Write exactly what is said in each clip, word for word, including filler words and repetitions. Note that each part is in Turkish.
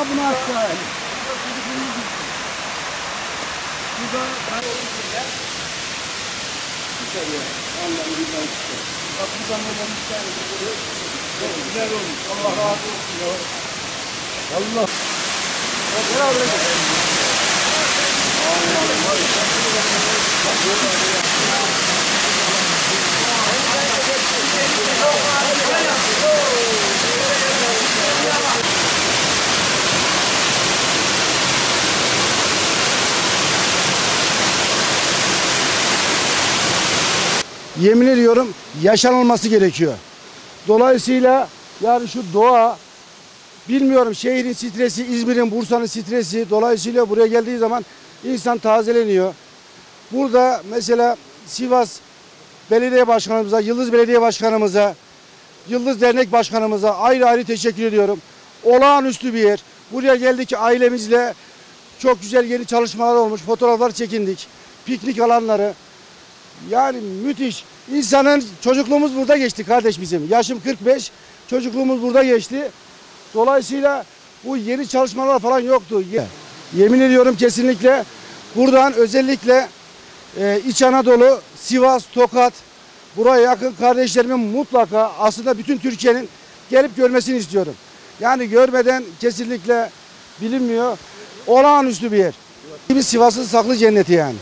Ha bunu aşağı. Burada ben çıkarıyor. Allah'ın güzel çıkıyor. Bak buradan da bir tane çıkıyor. Çok güzel olmuş. Allah razı olsun ya. Allah. Beraber gidelim. Yemin ediyorum yaşanılması gerekiyor. Dolayısıyla yani şu doğa, bilmiyorum, şehrin stresi, İzmir'in, Bursa'nın stresi, dolayısıyla buraya geldiği zaman insan tazeleniyor. Burada mesela Sivas Belediye Başkanımıza, Yıldız Belediye Başkanımıza, Yıldız Dernek Başkanımıza ayrı ayrı teşekkür ediyorum. Olağanüstü bir yer. Buraya geldik ailemizle, çok güzel yeni çalışmalar olmuş, fotoğraflar çekindik, piknik alanları. Yani müthiş. İnsanın çocukluğumuz burada geçti kardeş bizim. Yaşım kırk beş, çocukluğumuz burada geçti. Dolayısıyla bu yeni çalışmalar falan yoktu. Yemin ediyorum kesinlikle buradan özellikle e, İç Anadolu, Sivas, Tokat, buraya yakın kardeşlerimin mutlaka aslında bütün Türkiye'nin gelip görmesini istiyorum. Yani görmeden kesinlikle bilinmiyor. Olağanüstü bir yer. Biz Sivas'ın saklı cenneti yani.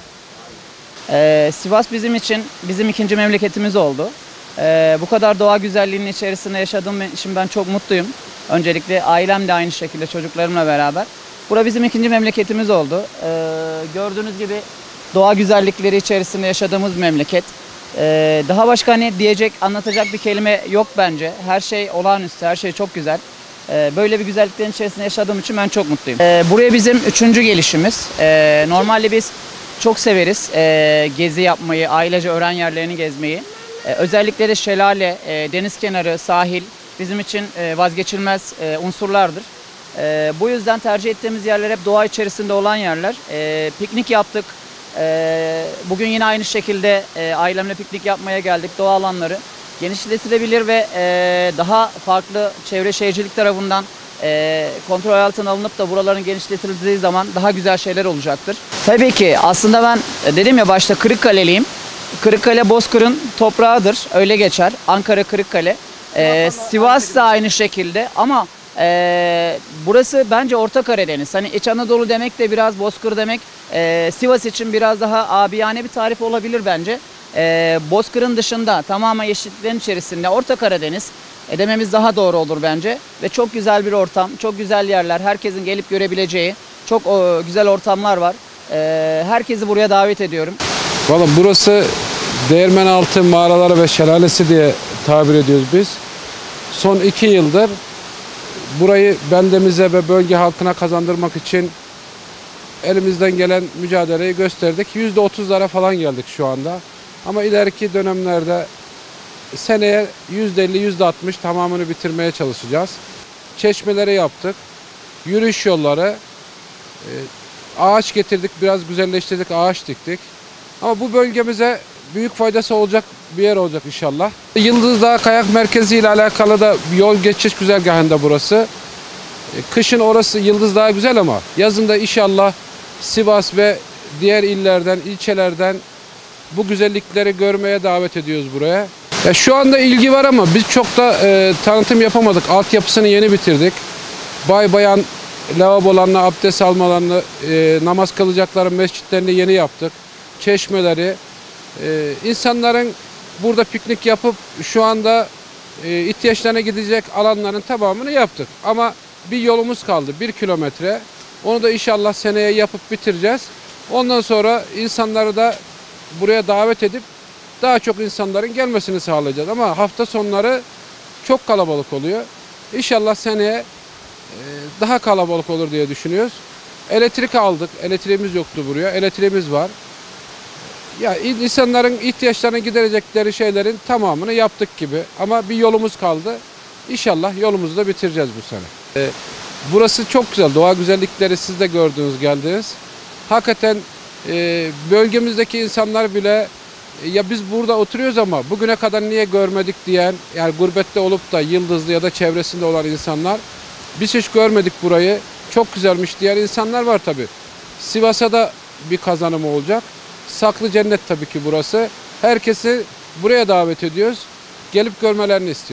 Ee, Sivas bizim için bizim ikinci memleketimiz oldu. Ee, bu kadar doğa güzelliğinin içerisinde yaşadığım için ben çok mutluyum. Öncelikle ailem de aynı şekilde çocuklarımla beraber. Bura bizim ikinci memleketimiz oldu. Ee, gördüğünüz gibi doğa güzellikleri içerisinde yaşadığımız bir memleket. Ee, daha başka hani diyecek, anlatacak bir kelime yok bence. Her şey olağanüstü, her şey çok güzel. Ee, böyle bir güzelliklerin içerisinde yaşadığım için ben çok mutluyum. Ee, buraya bizim üçüncü gelişimiz. Ee, normalde biz çok severiz e, gezi yapmayı, ailece öğren yerlerini gezmeyi. E, özellikle de şelale, e, deniz kenarı, sahil bizim için e, vazgeçilmez e, unsurlardır. E, bu yüzden tercih ettiğimiz yerler hep doğa içerisinde olan yerler. E, piknik yaptık. E, bugün yine aynı şekilde e, ailemle piknik yapmaya geldik. Doğa alanları genişletilebilir ve e, daha farklı çevre şehircilik tarafından E, kontrol altına alınıp da buraların genişletildiği zaman daha güzel şeyler olacaktır. Tabii ki aslında ben dedim ya başta Kırıkkaleliyim. Kırıkkale Bozkır'ın toprağıdır. Öyle geçer. Ankara Kırıkkale. E, Sivas da aynı şekilde ama e, burası bence Orta Karadeniz. Hani İç Anadolu demek de biraz Bozkır demek. E, Sivas için biraz daha abiyane bir tarif olabilir bence. E, Bozkır'ın dışında tamamen yeşilliklerin içerisinde Orta Karadeniz dememiz daha doğru olur bence. Ve çok güzel bir ortam, çok güzel yerler, herkesin gelip görebileceği çok o, güzel ortamlar var. E, herkesi buraya davet ediyorum. Valla burası Değirmenaltı mağaraları ve şelalesi diye tabir ediyoruz biz. Son iki yıldır burayı beldemize ve bölge halkına kazandırmak için elimizden gelen mücadeleyi gösterdik. yüzde otuzlara falan geldik şu anda. Ama ileriki dönemlerde seneye yüzde elli yüzde altmış tamamını bitirmeye çalışacağız. Çeşmeleri yaptık. Yürüyüş yolları, ağaç getirdik, biraz güzelleştirdik, ağaç diktik. Ama bu bölgemize büyük faydası olacak bir yer olacak inşallah. Yıldız Dağı Kayak Merkezi ile alakalı da yol geçiş güzergahında burası. Kışın orası Yıldız Dağı güzel ama yazın da inşallah Sivas ve diğer illerden, ilçelerden bu güzellikleri görmeye davet ediyoruz buraya. Ya şu anda ilgi var ama biz çok da e, tanıtım yapamadık. Altyapısını yeni bitirdik. Bay bayan lavabolarını, abdest almalarını, e, namaz kılacakları mescitlerini yeni yaptık. Çeşmeleri, e, insanların burada piknik yapıp şu anda e, ihtiyaçlarına gidecek alanların tamamını yaptık. Ama bir yolumuz kaldı, bir kilometre. Onu da inşallah seneye yapıp bitireceğiz. Ondan sonra insanları da buraya davet edip daha çok insanların gelmesini sağlayacağız. Ama hafta sonları çok kalabalık oluyor. İnşallah seneye daha kalabalık olur diye düşünüyoruz. Elektrik aldık. Elektriğimiz yoktu buraya. Elektriğimiz var. Ya insanların ihtiyaçlarını giderecekleri şeylerin tamamını yaptık gibi. Ama bir yolumuz kaldı. İnşallah yolumuzu da bitireceğiz bu sene. Burası çok güzel. Doğa güzellikleri siz de gördünüz, geldiniz. Hakikaten bölgemizdeki insanlar bile ya biz burada oturuyoruz ama bugüne kadar niye görmedik diyen, yani gurbette olup da Yıldızlı ya da çevresinde olan insanlar, biz hiç görmedik burayı. çok güzelmiş diğer insanlar var tabii. Sivas'a da bir kazanımı olacak. Saklı cennet tabii ki burası. Herkesi buraya davet ediyoruz. Gelip görmelerini istiyoruz.